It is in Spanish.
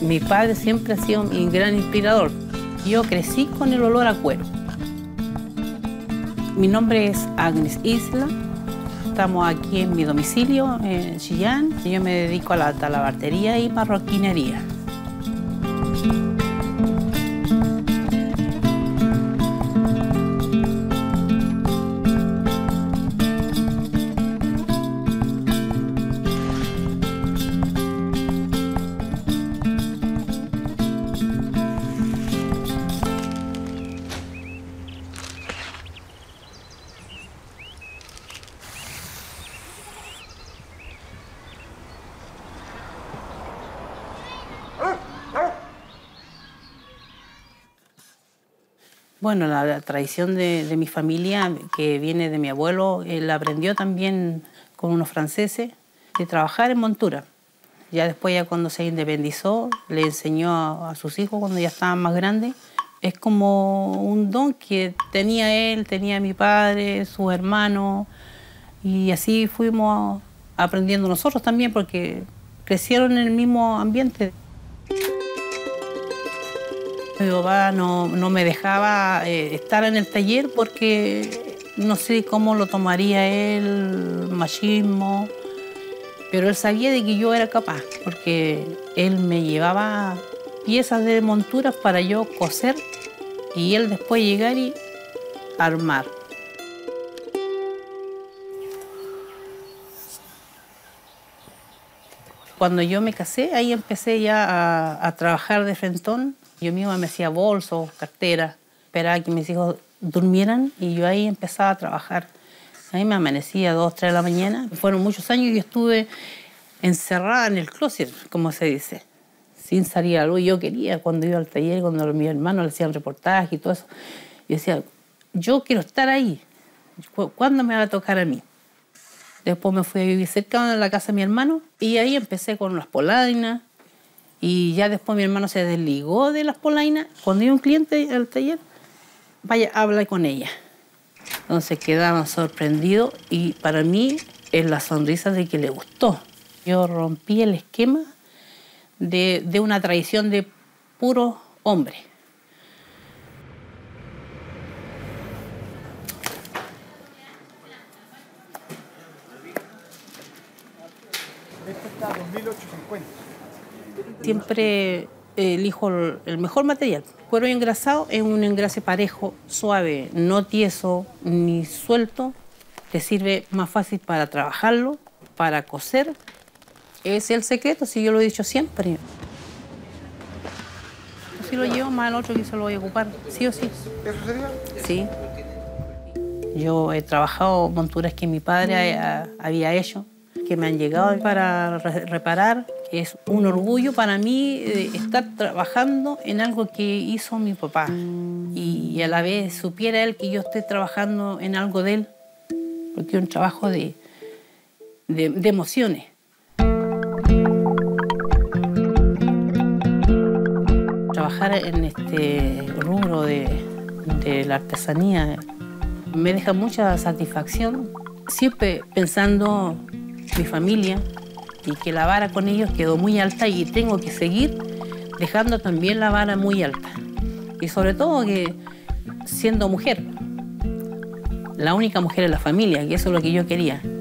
Mi padre siempre ha sido mi gran inspirador. Yo crecí con el olor a cuero. Mi nombre es Agnes Isla. Estamos aquí en mi domicilio, en Chillán. Yo me dedico a la talabartería y marroquinería. Bueno, la tradición de mi familia, que viene de mi abuelo, él aprendió también con unos franceses de trabajar en montura. Ya después, ya cuando se independizó, le enseñó a sus hijos cuando ya estaban más grandes. Es como un don que tenía él, tenía mi padre, sus hermanos, y así fuimos aprendiendo nosotros también, porque crecieron en el mismo ambiente. Mi papá no me dejaba estar en el taller porque no sé cómo lo tomaría él, machismo, pero él sabía de que yo era capaz, porque él me llevaba piezas de monturas para yo coser y él después llegar y armar. Cuando yo me casé, ahí empecé ya a trabajar de frentón. Yo misma me hacía bolsos, carteras, esperaba que mis hijos durmieran y yo ahí empezaba a trabajar. Ahí me amanecía a 2, 3 de la mañana. Fueron muchos años y yo estuve encerrada en el closet, como se dice, sin salir a luz. Yo quería, cuando iba al taller, cuando mis hermanos le hacían reportaje y todo eso, yo decía, yo quiero estar ahí. ¿Cuándo me va a tocar a mí? Después me fui a vivir cerca de la casa de mi hermano y ahí empecé con las polainas. Y ya después mi hermano se desligó de las polainas. Cuando iba un cliente al taller, vaya, habla con ella. Entonces quedaban sorprendidos y para mí es la sonrisa de que le gustó. Yo rompí el esquema de una tradición de puro hombre. Esto está a 2.850. Siempre elijo el mejor material. Cuero engrasado es un engrase parejo, suave, no tieso ni suelto. Te sirve más fácil para trabajarlo, para coser. Es el secreto, si yo lo he dicho siempre. Si lo llevo más al otro que se lo voy a ocupar, sí o sí. ¿Eso sería? Sí. Yo he trabajado monturas que mi padre había hecho, que me han llegado para reparar. Es un orgullo para mí estar trabajando en algo que hizo mi papá y a la vez supiera él que yo estoy trabajando en algo de él, porque es un trabajo de emociones. Trabajar en este rubro de la artesanía me deja mucha satisfacción, siempre pensando mi familia, y que la vara con ellos quedó muy alta y tengo que seguir dejando también la vara muy alta. Y sobre todo que siendo mujer, la única mujer en la familia, que eso es lo que yo quería.